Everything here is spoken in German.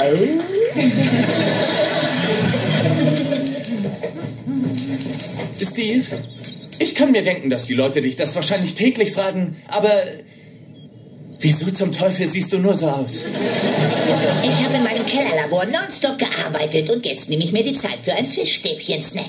Steve, ich kann mir denken, dass die Leute dich das wahrscheinlich täglich fragen, aber wieso zum Teufel siehst du nur so aus? Ich habe in meinem Kellerlabor nonstop gearbeitet und jetzt nehme ich mir die Zeit für ein Fischstäbchen-Snack.